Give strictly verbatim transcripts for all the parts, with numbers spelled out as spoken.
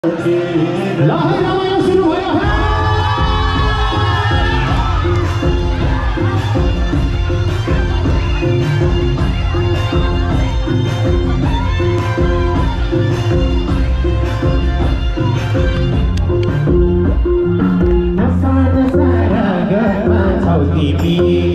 लहर रमाइलो सुरु भयो है। नसा नसा रगतमा छौ तिमी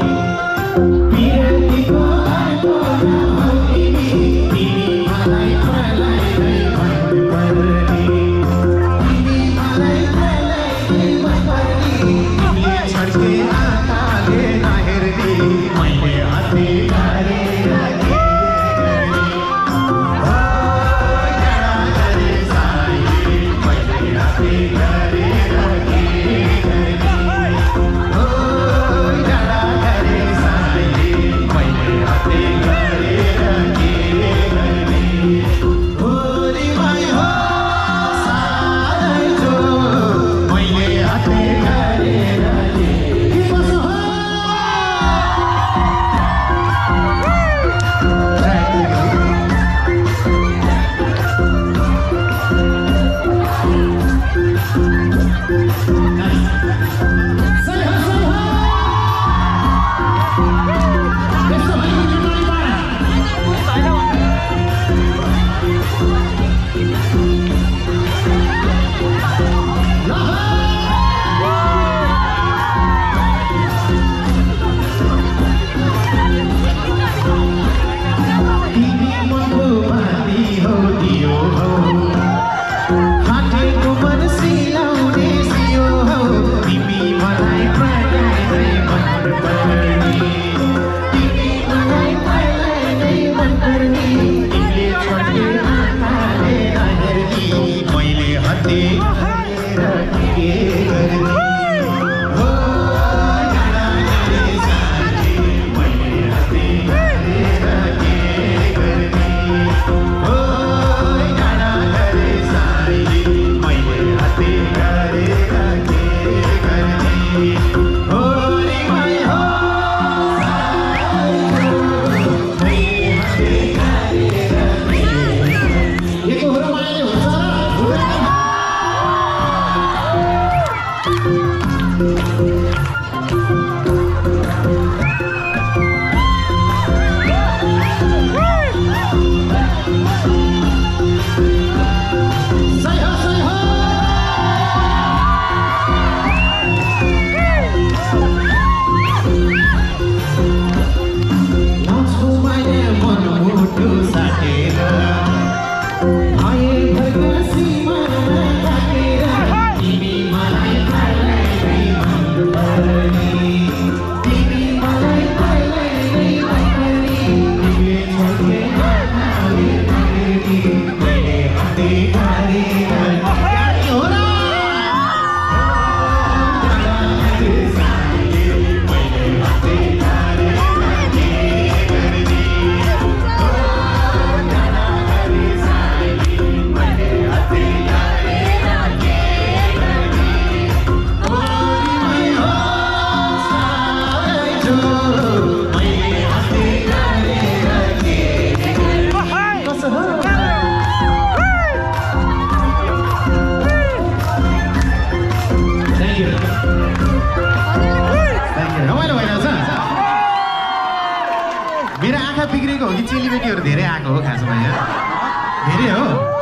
बिरतीको अर्को नहौ तिमी तिमी मलाई मलाई नै मनपर्ने तिमी मलाई मलाई नै मनपर्ने तिमीले छड्के आँखाले नहेर्ने मैले हातले गरेर के गर्ने हो टाढा गरे साइले मैले हातले गरेर के गर्ने हो टाढा गरे साइले मैले हातले गरेर के गर्ने हो रे भाइ हो सारै जो मैले हातले गरेर के कसो हो सही हो सही हो यस्तो भनेको जिम्मेवारी तिमी मनको माथि हो दियो हो फाटेको मन सिलाउने सियो हो तिमी मलाई मलाई नै मनपर्ने तिमी मलाई मलाई नै मनपर्ने तिमीले छड्के आँखाले नहेर्ने मैले हातले गरेर के गर्ने हो टाढा गरे साइले मैले हातले गरेर के गर्ने हो टाढा गरे साइले मैले हातले गरेर के गर्ने हो रे भाइ हो मैले हातले गरेर के यो हो रमाइलो हुन्छ र सही हो सही हो नाच्नु माया मन मुटु साटेर आए भर्का सीमाना काटेर तिमी मलाई मलाई नै मनपर्ने तिमी मलाई मलाई नै मनपर्ने तिमीले छड्के आँखाले नहेर्ने मैले हातले गरेर के हो र टाढा गरे साइले मैले हातले गरेर के गर्ने हो टाढा गरे साइले मैले हातले गरेर के गर्ने हो रे भाइ हो सारै जो मैले हातले गरेर के गर्ने कसो हो Thank you. Thank you. रमाइलो भइरहेछ मेरो आँखा बिग्रेको हो कि चेलीबेटीहरू धेरै आएको हो खासमा यहाँ धेरै हो।